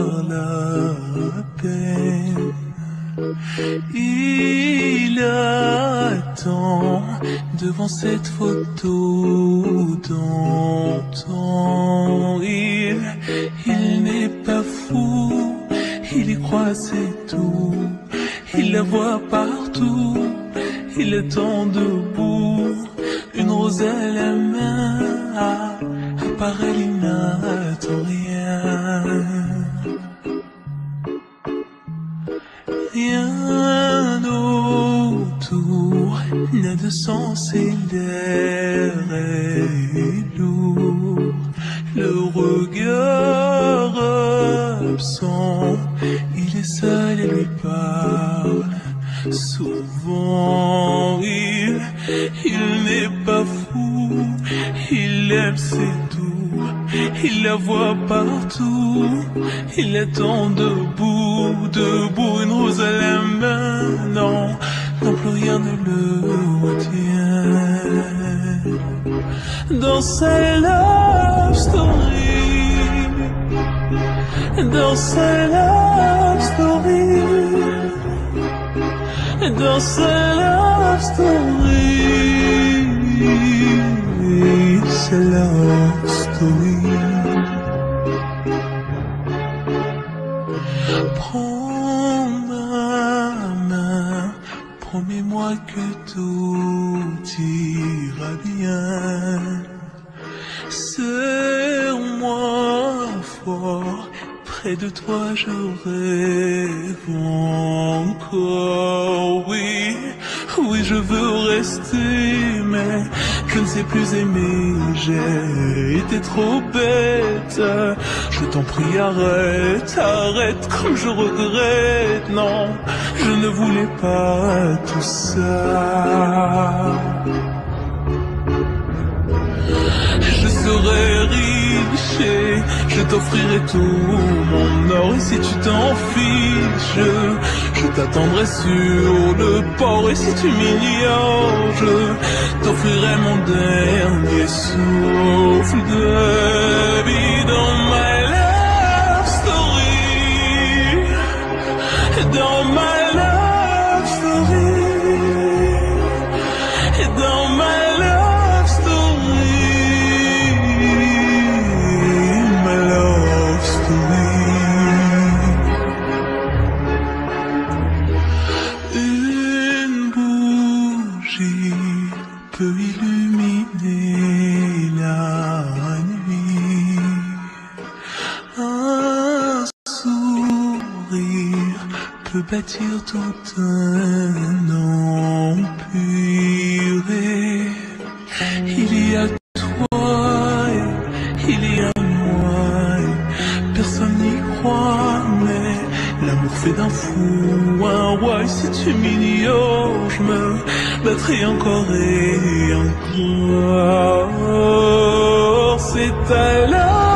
la peine. Il attend devant cette photo d'antan. Il n'est pas fou, il y croit, c'est tout. Il la voit partout, il attend debout, une rose à la main. À part elle, il n'attend rien. Rien autour n'a de sens et l'air est lourd. Le regard absent, il est seul et lui parle. Souvent il n'est pas fou, il aime, c'est tout. Il la voit partout, il attend debout, une rose à la main. Non, non, plus rien ne le retient. Dans sa love story, dans sa love story, dans sa love story, sa love story. Prends ma main, promets-moi que tout ira bien. Serre-moi fort, près de toi je rêve encore. Oui, oui, je veux rester, mais je ne sais plus aimer. J'ai été trop bête. Je t'en prie, arrête, arrête, comme je regrette. Non, je ne voulais pas tout ça. Je serai riche et je t'offrirai tout mon or. Et si tu t'en fiches, je t'attendrai sur le port. Et si tu m'ignores, je t'offrirai mon dernier souffle de vie. Dans my love story, dans my love story, dans my love story, my love story. Une bougie peut illuminer la nuit. Un sourire peut bâtir tout un empire. Il y a toi et il y a moi, et personne n'y croit, mais l'amour fait d'un fou un roi. Et si tu m'ignores, je me battrai encore et encore. C'est ta love